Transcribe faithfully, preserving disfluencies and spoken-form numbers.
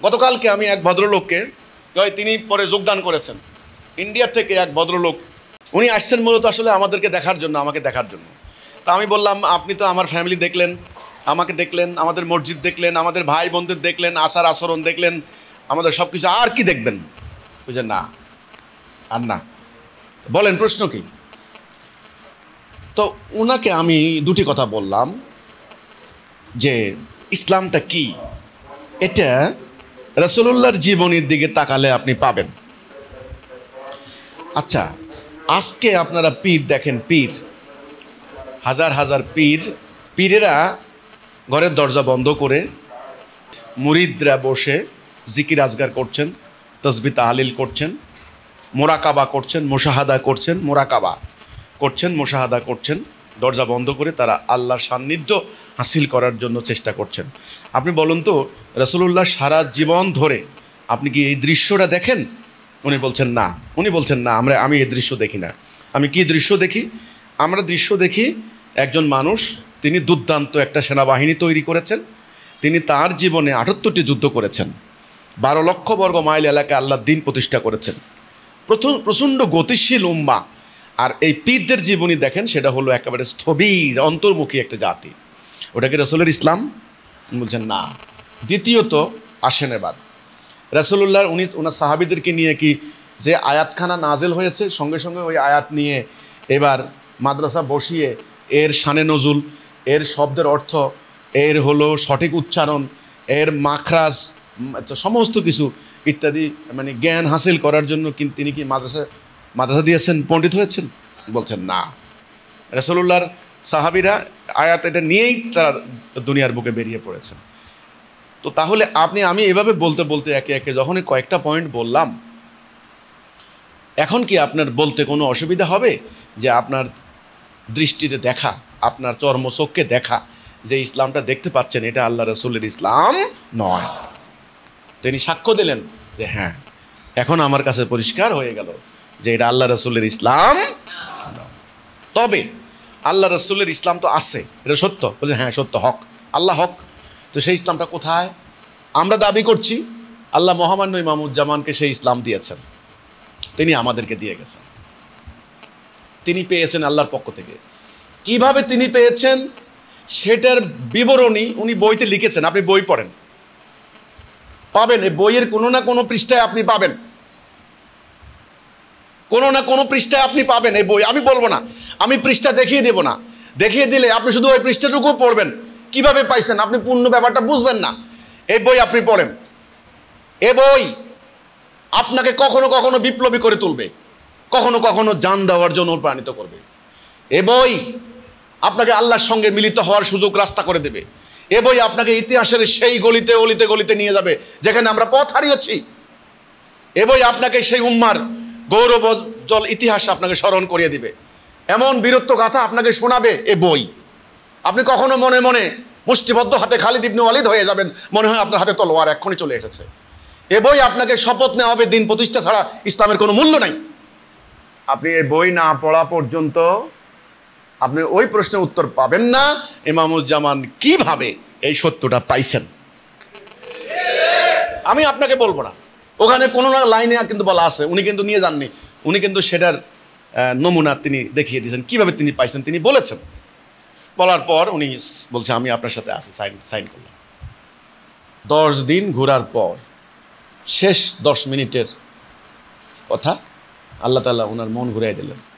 গতকালকে আমি এক ভদ্রলোককে, তিনি পরে যোগদান করেছেন ইন্ডিয়া থেকে, এক ভদ্রলোক, উনি আসছেন মূলত আসলে আমাদেরকে দেখার জন্য, আমাকে দেখার জন্য। তা আমি বললাম, আপনি তো আমার ফ্যামিলি দেখলেন, আমাকে দেখলেন, আমাদের মসজিদ দেখলেন, আমাদের ভাই বোনদের দেখলেন, আচার আচরণ দেখলেন, আমাদের সব কিছু, আর কি দেখবেন? বুঝলেন? না, আর না। বলেন প্রশ্ন কি? তো ওনাকে আমি দুটি কথা বললাম যে ইসলামটা কি, এটা রাসূলুল্লাহর জীবনীর দিকে তাকালে আপনি পাবেন। আচ্ছা, আজকে আপনারা পীর দেখেন, পীর, হাজার হাজার পীর, পীরেরা ঘরের দরজা বন্ধ করে মুরিদরা বসে জিকির আজগার করছেন, তসবিহ তাহলিল করছেন, মোরাকাবা করছেন, মুশাহাদা করছেন, মোরাকাবা করছেন, মুশাহাদা করছেন, দরজা বন্ধ করে তারা আল্লাহর সান্নিধ্য হাসিল করার জন্য চেষ্টা করছেন। আপনি বলুন তো, রাসূলুল্লাহ সারা জীবন ধরে আপনি কি এই দৃশ্যটা দেখেন? উনি বলছেন না, উনি বলছেন না, আমরা আমি এই দৃশ্য দেখি না। আমি কি দৃশ্য দেখি? আমরা দৃশ্য দেখি, একজন মানুষ, তিনি দুর্দান্ত একটা সেনাবাহিনী তৈরি করেছেন, তিনি তার জীবনে আটাত্তরটি যুদ্ধ করেছেন, বারো লক্ষ বর্গ মাইল এলাকায় আল্লাহর দ্বীন প্রতিষ্ঠা করেছেন, প্রথম প্রচণ্ড গতিশীল উম্মাহ। আর এই পীরদের জীবনী দেখেন, সেটা হলো একেবারে স্থবির অন্তর্মুখী একটা জাতি। ওটা কি রাসূলের ইসলাম? বলছেন না। দ্বিতীয়ত আসেন এবার রাসূলুল্লাহর, উনি ওনার সাহাবীদেরকে নিয়ে কি যে আয়াতখানা নাজেল হয়েছে, সঙ্গে সঙ্গে ওই আয়াত নিয়ে এবার মাদ্রাসা বসিয়ে এর শানে নজুল, এর শব্দের অর্থ, এর হলো সঠিক উচ্চারণ, এর মাখরাজ, সমস্ত কিছু ইত্যাদি মানে জ্ঞান হাসিল করার জন্য কিন্তু তিনি কি মাদ্রাসা মাদ্রাসা দিয়েছেন, পণ্ডিত হয়েছেন? বলছেন না। রাসূলুল্লাহর সাহাবীরা আয়াত এটা নিয়েই তারা দুনিয়ার বুকে বেরিয়ে পড়েছেন। তো তাহলে আপনি, আমি এভাবে বলতে বলতে একে একে যখনই কয়েকটা পয়েন্ট বললাম, এখন কি আপনার বলতে কোনো অসুবিধা হবে যে আপনার দৃষ্টিতে দেখা, আপনার চর্মচক্ষে দেখা যে ইসলামটা দেখতে পাচ্ছেন এটা আল্লাহ রাসূলের ইসলাম নয়? তিনি সাক্ষ্য দিলেন যে হ্যাঁ, এখন আমার কাছে পরিষ্কার হয়ে গেল যে এটা আল্লাহ রাসূলের ইসলাম। তবে আল্লাহ রাসূলের ইসলাম তো আছে, এটা সত্য। বলছে হ্যাঁ সত্য, হক, আল্লাহ হক। তো সেই ইসলামটা কোথায়? আমরা দাবি করছি আল্লাহ মহামান্য ইমামুজ্জামানকে সেই ইসলাম দিয়েছেন, তিনি আমাদেরকে দিয়ে গেছেন, তিনি পেয়েছেন আল্লাহর পক্ষ থেকে। কিভাবে তিনি পেয়েছেন সেটার বিবরণী উনি বইতে লিখেছেন, আপনি বই পড়েন, পাবেন। এই বইয়ের কোনো না কোনো পৃষ্ঠায় আপনি পাবেন, কোনো না কোনো পৃষ্ঠায় আপনি পাবেন এই বই। আমি বলবো না, আমি পৃষ্ঠা দেখিয়ে দেব না, দেখিয়ে দিলে আপনি শুধু ওই পৃষ্ঠাটুকু পড়বেন, কিভাবে পাইছেন আপনি পূর্ণ ব্যাপারটা বুঝবেন না। এই বই আপনি পড়েন, এ বই আপনাকে কখনো কখনো বিপ্লবী করে তুলবে, কখনো কখনো জান দেওয়ার জন্য অনুপ্রাণিত করবে। এ বই আপনাকে আল্লাহর সঙ্গে মিলিত হওয়ার সুযোগ রাস্তা করে দেবে। এ বই আপনাকে ইতিহাসের সেই গলিতে অলিতে গলিতে নিয়ে যাবে যেখানে আমরা পথ হারিয়েছি। এ বই আপনাকে সেই উম্মার গৌরবোজ্জ্বল ইতিহাস আপনাকে স্মরণ করিয়ে দিবে, এমন বীরত্ব গাথা আপনাকে শোনাবে এ বই। আপনি কখনো মনে মনে মুষ্টিবদ্ধ হাতে খালিদ ইবনে ওয়ালিদ হয়ে যাবেন, মনে হয় আপনার হাতে তলোয়ার এক্ষুনি চলে এসেছে। এ বই আপনাকে শপথ নেওয়া হবে দিন প্রতিষ্ঠা ছাড়া ইসলামের কোনো মূল্য নাই। আপনি এই বই না পড়া পর্যন্ত আপনি ওই প্রশ্নের উত্তর পাবেন না ইমামুজ্জামান কিভাবে এই সত্যটা পাইছেন। আমি আপনাকে বলবো না, ওখানে কোনো না লাইনে কিন্তু বলা আছে, উনি কিন্তু নিয়ে যাননি, উনি কিন্তু সেটার নমুনা তিনি দেখিয়ে দিয়েছেন কিভাবে তিনি পাইছেন। তিনি বলেছেন, বলার পর উনি বলছে আমি আপনার সাথে আছি, সাইন সাইন করলাম। দশ দিন ঘোরার পর শেষ দশ মিনিটের কথা আল্লাহ তাআলা ওনার মন ঘুরাই দিলেন।